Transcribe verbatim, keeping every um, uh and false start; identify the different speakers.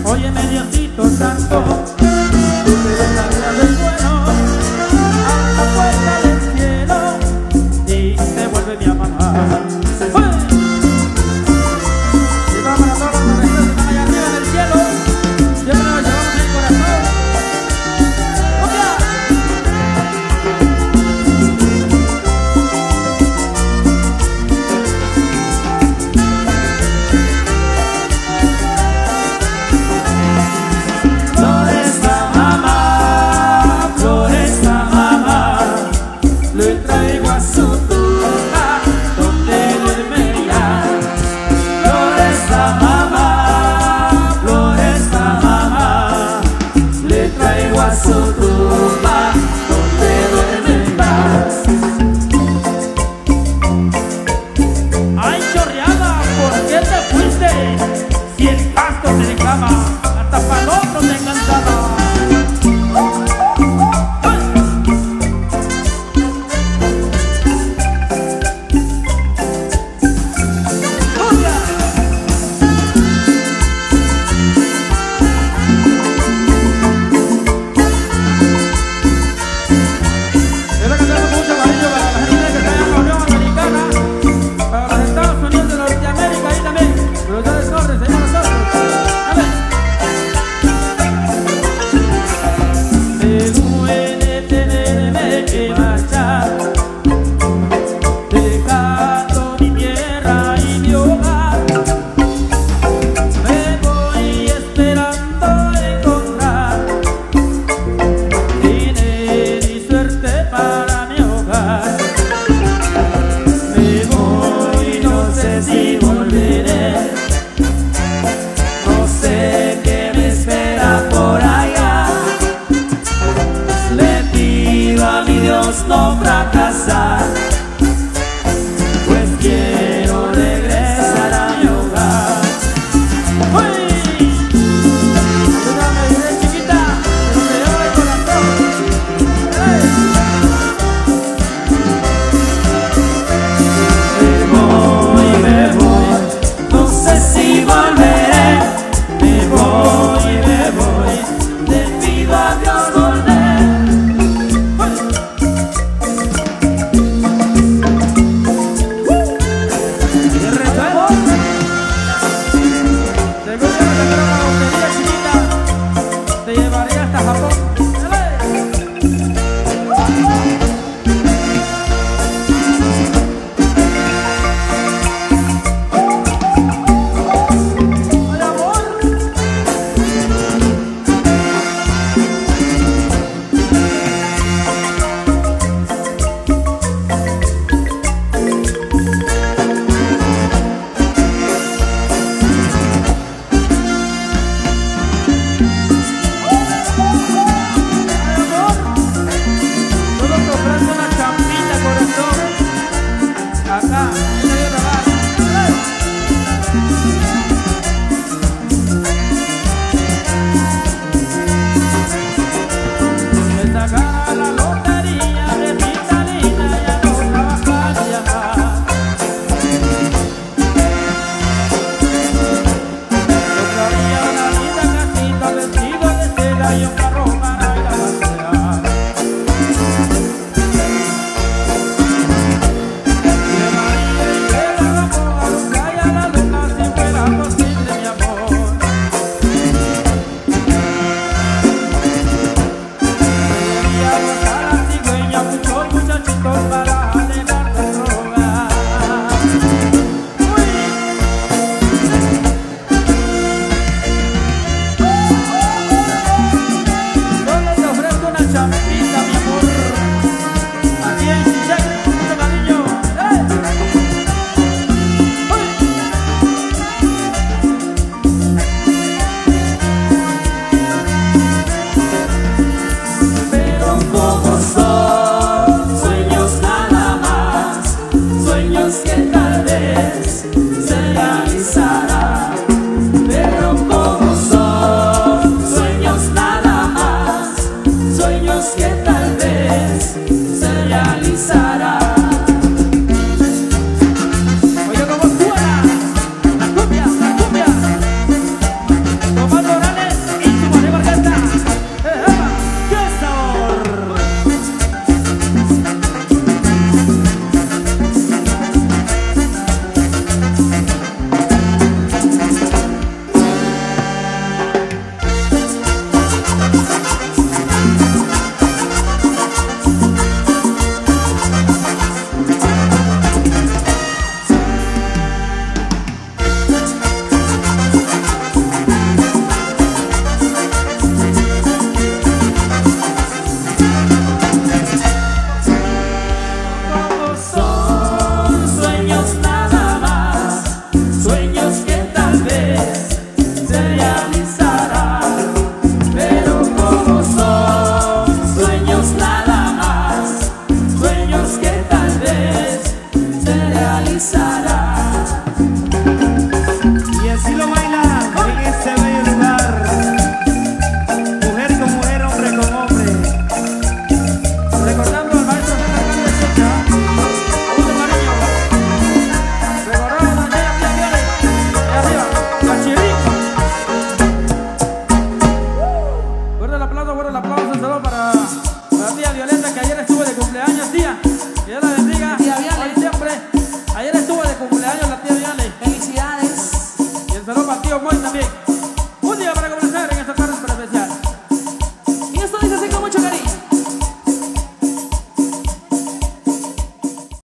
Speaker 1: Óyeme, Diosito santo, tú me das la vida del bueno a la puerta del cielo y te vuelve mi mamá. Y vamos para todos los que están allá arriba en el cielo, siempre nos llevamos en el corazón.
Speaker 2: No fracasar, pues quiero regresar a mi hogar. ¡Uy! Ayúdame, ayúdame, chiquita, que me lleva el corazón. ¡Hey! Me voy, me voy, no sé si volveré. Me voy, me voy, te pido a Dios volver.
Speaker 1: para la tía Violeta, que ayer estuvo de cumpleaños, tía. Que Dios la bendiga.
Speaker 3: Tía Viole.
Speaker 1: Hoy siempre. Ayer estuvo de cumpleaños la tía Viole.
Speaker 3: Felicidades.
Speaker 1: Y el saludo para tío Moy también. Un día para comenzar.